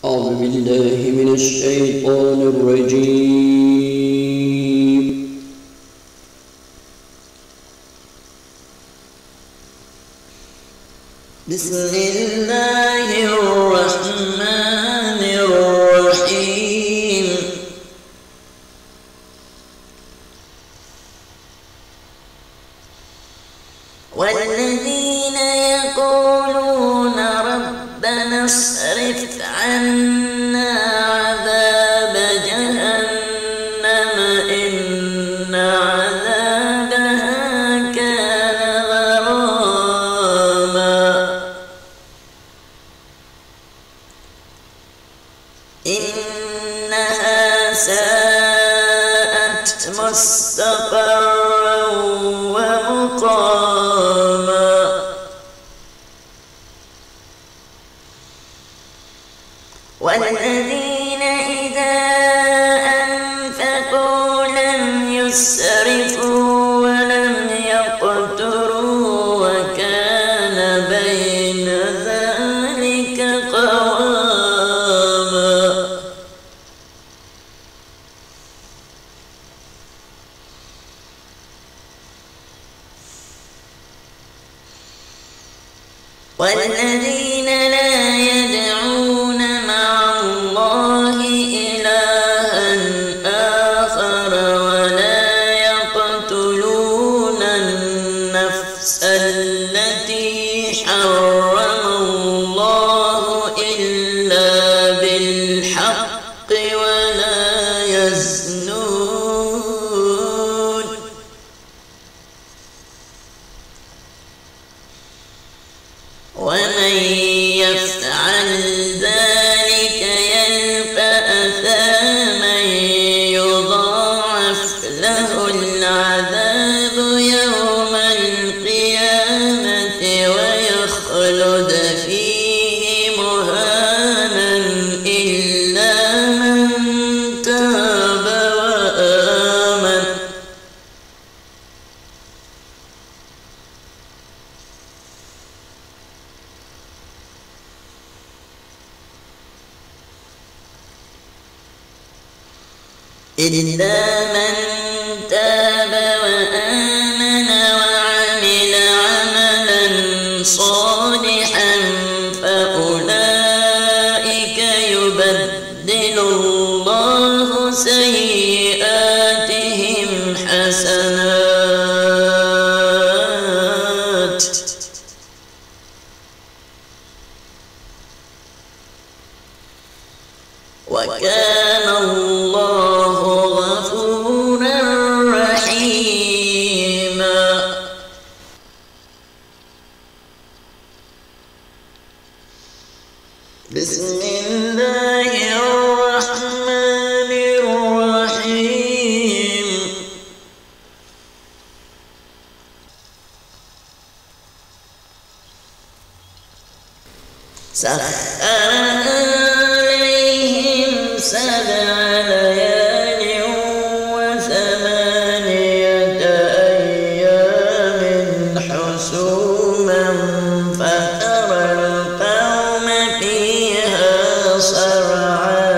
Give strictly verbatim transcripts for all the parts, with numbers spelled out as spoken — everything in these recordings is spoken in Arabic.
أعوذ بالله من الشيطان الرجيم. بسم الله الرحمن الرحيم. والذين يقولون ربنا اصرف عنا عذاب جهنم إن عذابها كان غراما إنها ساءت مستقرا ومقاما. والذين إذا أنفقوا لم يسرفوا ولم يقتروا وكان بين ذلك قواما. والذين لا يدعون مع الله إلها آخر ولا يقتلون النفس التي حرم الله إلا بالحق ولا يزنون ومن يفعل ذلك يلقى أثاما يضاعف له العذاب يوم القيامة ويخلد فيه مهانا إلا من تاب وآمن إلا من تاب وآمن وعمل عملا صالحا فأولئك يبدل الله سيئاتهم حسنات وكان الله غفورا رحيما. بسم الله الرحمن الرحيم. سخرها سبع ليال وثمانية أيام حسوما فترى القوم فيها صرعا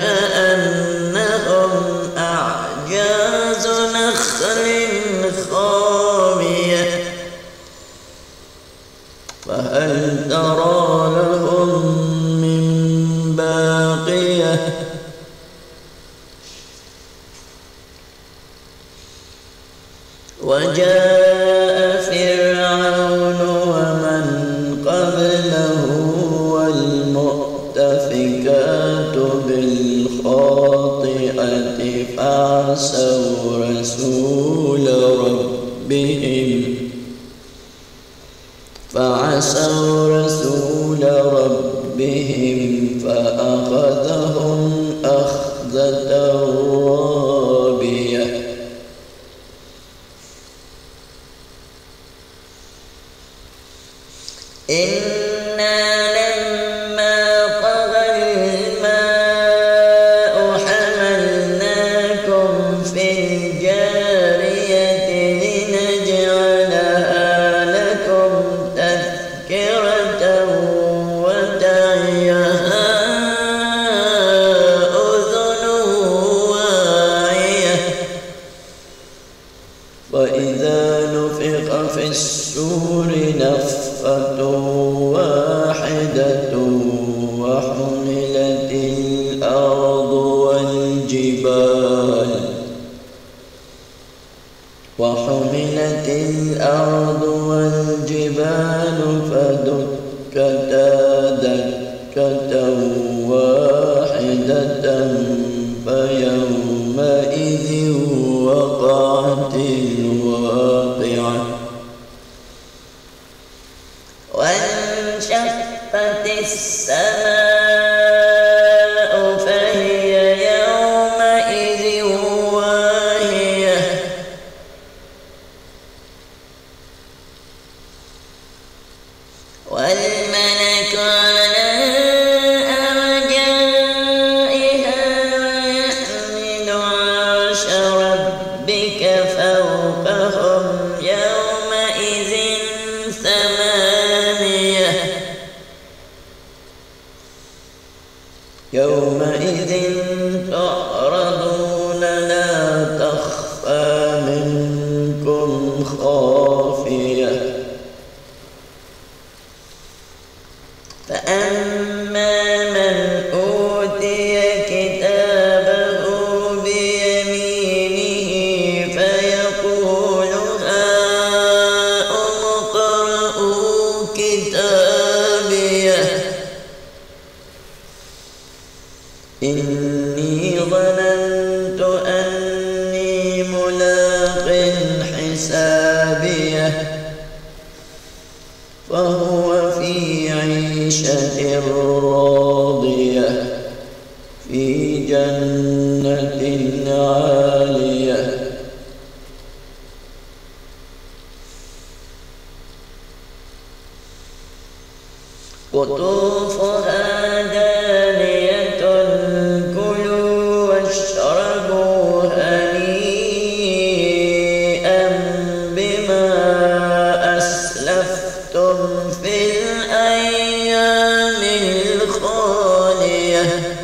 كأنهم أعجاز نخل خاوية فهل ترى لهم من باقية وجاء فرعون ومن قبله والمؤتفكات بالخاطئة فعصوا رسول ربهم فعصوا رسول ربهم فأخذهم أخذة رابية إنا لما طغى الماء حملناكم في الجارية لنجعلها لكم تذكرة وتعيها واحدة فيومئذ وقعت الواقعة وانشقت السماء فهي يومئذ واهية والملك على أرجائها ويحمل عرش ربك فوقهم يومئذ ثمانية يومئذ تعرضون لا تخفى منكم خافية فأما من أوتي كتابه بيمينه فيقول هاؤم اقرءوا كتابيه إني ظننت أني ملاق حسابيه فهو في عيشة راضية في جنة عالية قطوفها دانية كلوا واشربوا هنيئا بما أسلفتم في الأيام الخالية